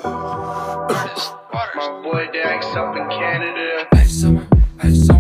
My boy Dax up in Canada. Life summer, life summer.